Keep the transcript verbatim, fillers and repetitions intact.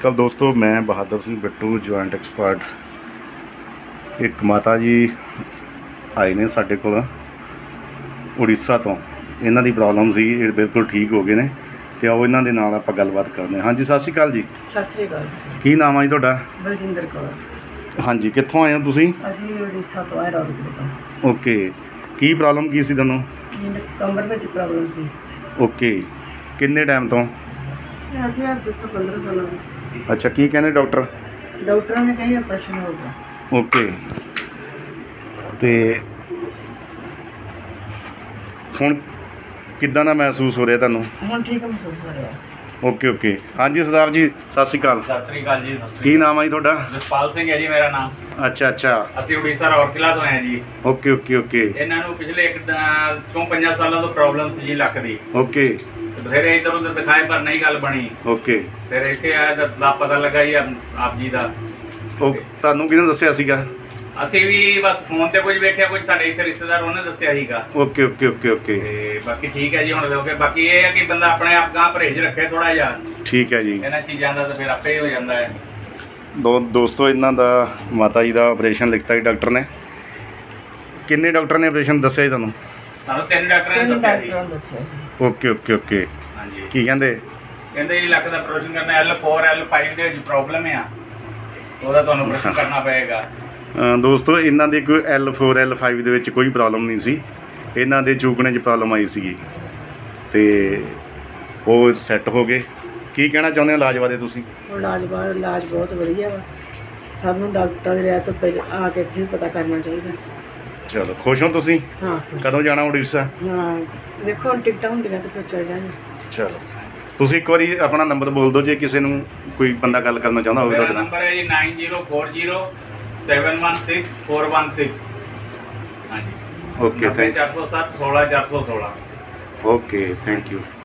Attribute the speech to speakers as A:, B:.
A: नमस्कार दोस्तों, मैं बहादुर सिंह बिट्टू जॉइंट एक्सपर्ट। एक माता जी आए ने साडे कोल उड़ीसा तो, इन्हां दी प्रॉब्लम सी, ये बिल्कुल ठीक हो गए ने। तो आओ इन्हां दे नाल आपां गलबात करदे हां। हाँ जी, सत श्री अकाल जी।
B: सत श्री अकाल जी।
A: की नाम है जी तुहाडा?
B: बलजिंदर कौर।
A: हाँ जी, कित्थों आए हो तुसीं?
B: ਅਸੀਂ ਉੜੀਸਾ ਤੋਂ ਆਏ ਰੌਣਕਪੁਰ ਤੋਂ।
A: ओके, की प्रॉब्लम की सी तैनूं?
B: ਮੈਨੂੰ ਕਮਰ ਵਿੱਚ ਪ੍ਰੋਬਲਮ ਸੀ।
A: ओके, किन्ने टाइम तो?
B: ਇਹ ਅੱਗੇ ਦਸ ਪੰਦਰਾਂ ਸਾਲਾਂ ਦੀ।
A: अच्छा, की कहने डॉक्टर?
B: ਡਾਕਟਰਾਂ ਨੇ ਕਹੀ ਆਪਰੇਸ਼ਨ ਹੋਊਗਾ।
A: ओके, तो हुण किद्दां दा महसूस हो रहा तुहानूं?
B: ਹੁਣ ਠੀਕ ਮਹਿਸੂਸ ਹੋ ਰਿਹਾ।
A: Okay okay. हाँ जी सरदार जी, सत श्री अकाल।
C: सत श्री अकाल जी। सत श्री
A: की नाम है जी तुहाडा?
C: जसपाल सिंह है जी मेरा नाम।
A: अच्छा अच्छा,
C: ਅਸੀਂ ਉੜੀਸਾ ਰੌਰਕਿਲਾ ਤੋਂ ਆਏ ਜੀ।
A: ओके ओके ओके
C: ਇਹਨਾਂ ਨੂੰ ਪਿਛਲੇ ਇੱਕ ਚੌਂ ਪੰਜਾਂ ਸਾਲਾਂ ਤੋਂ ਪ੍ਰੋਬਲਮ ਸੀ ਜੀ ਲੱਕ ਦੀ।
A: ओके
C: ਬਥੇਰੇ ਇੱਧਰ ਉੱਧਰ ਦਿਖਾਏ ਪਰ ਨਹੀਂ ਗੱਲ ਬਣੀ।
A: ओके।
C: ਫਿਰ ਇੱਥੇ ਆਇਆ ਤਾਂ ਪਤਾ ਲੱਗਾ ਜੀ ਆਪ ਆਪ ਜੀ ਦਾ।
A: ਉਹ ਤੁਹਾਨੂੰ ਕਿਹਨੇ ਦੱਸਿਆ ਸੀਗਾ?
C: ਅਸੀਂ ਵੀ ਬਸ ਫੋਨ ਤੇ ਕੁਝ ਵੇਖਿਆ, ਕੁਝ ਸਾਡੇ ਇੱਥੇ ਰਿਸ਼ਤੇਦਾਰ ਉਹਨੇ ਦੱਸਿਆ ਸੀਗਾ।
A: ओके ओके ओके ओके,
C: ਤੇ ਬਾਕੀ ਠੀਕ ਹੈ ਜੀ। ਹੁਣ ਲੋਕੇ ਬਾਕੀ ਇਹ ਹੈ ਕਿ ਬੰਦਾ ਆਪਣੇ ਆਪ ਗਾਂ ਪਰਹੇਜ਼ ਰੱਖੇ ਥੋੜਾ ਜਿਹਾ
A: ठीक है जी।
C: ਇਹਨਾਂ ਚੀਜ਼ਾਂ ਦਾ, ਤਾਂ ਫਿਰ ਆਪੇ ਹੀ ਹੋ ਜਾਂਦਾ ਹੈ।
A: ਦੋ ਦੋਸਤੋ, ਇਹਨਾਂ ਦਾ ਮਾਤਾ ਜੀ ਦਾ ਆਪਰੇਸ਼ਨ ਲਿਖਤਾ ਜੀ ਡਾਕਟਰ ਨੇ। ਕਿੰਨੇ ਡਾਕਟਰ ਨੇ ਆਪਰੇਸ਼ਨ ਦੱਸਿਆ ਜੀ ਤੁਹਾਨੂੰ?
C: ਤੁਹਾਨੂੰ ਤਿੰਨ ਡਾਕਟਰਾਂ ਨੇ
B: ਤਿੰਨ
C: ਦੱਸਿਆ ਸੀ।
B: ਡਾਕਟਰਾਂ ਨੇ ਦੱਸਿਆ ਸੀ।
A: Okay okay okay.
C: ਹਾਂਜੀ,
A: ਕੀ ਕਹਿੰਦੇ?
C: ਕਹਿੰਦੇ ਜੀ ਲੱਕ ਦਾ ਆਪਰੇਸ਼ਨ ਕਰਨਾ, ਐਲ ਫੋਰ ਐਲ ਫਾਈਵ ਦੇ ਵਿੱਚ ਪ੍ਰੋਬਲਮ ਆ, ਉਹਦਾ ਤੁਹਾਨੂੰ ਆਪਰੇਸ਼ਨ ਕਰਨਾ ਪਏਗਾ।
A: ਅ, ਦੋਸਤੋ, ਇਹਨਾਂ ਦੇ ਕੋਈ ਐਲ ਫੋਰ ਐਲ ਫਾਈਵ ਦੇ ਵਿੱਚ ਕੋਈ ਪ੍ਰੋਬਲਮ ਨਹੀਂ ਸੀ, ਇਹਨਾਂ ਦੇ ਚੂਕਣੇ 'ਚ ਪ੍ਰੋਬਲਮ ਆਈ ਸੀਗੀ ਤੇ ਉਹ ਸੈੱਟ ਹੋ ਗਏ। ਕੀ ਕਹਿਣਾ ਚਾਹੁੰਦੇ ਹੋ ਇਲਾਜ ਬਾਰੇ ਤੁਸੀਂ?
B: ਹੁਣ ਇਲਾਜ ਬਾਅਦ ਇਲਾਜ ਬਹੁਤ ਵਧੀਆ ਵਾ। ਸਭ ਨੂੰ ਡਾਕਟਰਾਂ ਦੇ ਰਿਆ ਤੋਂ ਪਹਿਲਾਂ ਆ ਕੇ ਇੱਥੇ ਵੀ ਪਤਾ ਕਰਨਾ ਚਾਹੀਦਾ।
A: ਚਲੋ, ਖੁਸ਼ ਹੋ ਤੁਸੀਂ?
B: ਹਾਂ
A: ਕਦੋਂ ਜਾਣਾ ਉੜੀਸਾ?
B: ਹਾਂ, ਵੇਖੋ ਹੁਣ ਟਿਕਟਾਂ ਹੁੰਦੀਆਂ ਤਾਂ ਫਿਰ ਚੱਲ ਜਾਣਾ।
A: ਚਲੋ, ਤੁਸੀਂ ਇੱਕ ਵਾਰੀ ਆਪਣਾ ਨੰਬਰ ਬੋਲ ਦਿਓ ਜੇ ਕਿਸੇ ਨੂੰ ਕੋਈ ਬੰਦਾ ਗੱਲ ਕਰਨਾ ਚਾਹੁੰਦਾ ਹੋਵੇ
C: ਮੇਰਾ
A: ਤੁਹਾਡੇ ਨਾਲ।
C: ਨੰਬਰ ਹੈ ਜੀ nine zero four zero seven one six four one six. ਹਾਂਜੀ,
A: ਓਕੇ, ਥੈਂਕ
C: ਚਾਰ ਸੌ ਸੱਤ ਸੋਲਾਂ ਚਾਰ ਸੌ ਸੋਲਾਂ।
A: Okay, thank you.